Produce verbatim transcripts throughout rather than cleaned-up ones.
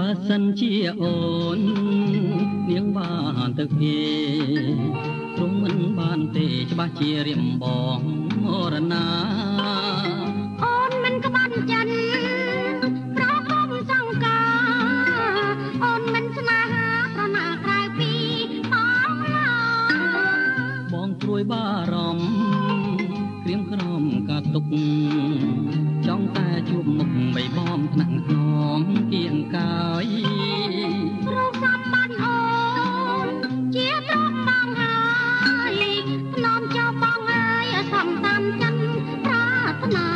សិនជាអូននាងបានទៅគេទ្រង់មិនបានទេច្បាស់ជារៀមបងមរណាអូនមិនក្បត់ចិនប្រកបសង្ការអូនមិនស្នេហាប្រណាក្រៅពីបងឡើយបងព្រួយបារម្ភក្រៀមក្រំកាទុកចង់តែជួបមុខបីបំថ្នាក់ខ្នងគៀងកាយរកសម្បត្តិអូនជាទ្រព្យបងហើយភ្នំចោលបងហើយសំតាមចិនប្រាថ្នា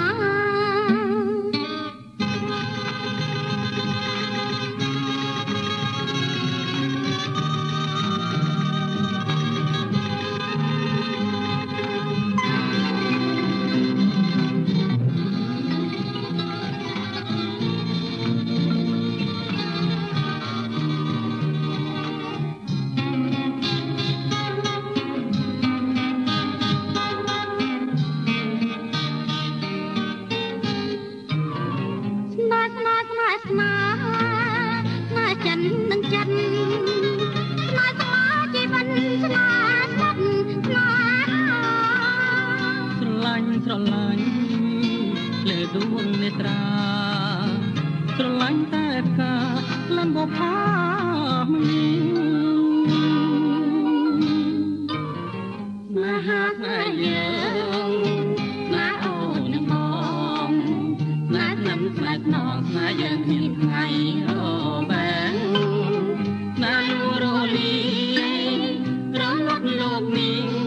ស្នេហ៍ចិននឹងចិនស្នេហ៍ស្មាជីវិតស្នេហ៍ស្នេហ៍ស្នេហ៍ស្រឡាញ់ស្រឡាញ់លេដួងនេត្រាស្រឡាញ់តែផ្កាលំបផាមលីមហាស្នេហ៍យើងស្នេហ៍អូននឹងបងស្នេហ៍នំស្នេហ៍នងស្នេហ៍យើងមានថ្ងៃរបែងស្នេហ៍លួរលីរលត់លោកនេះ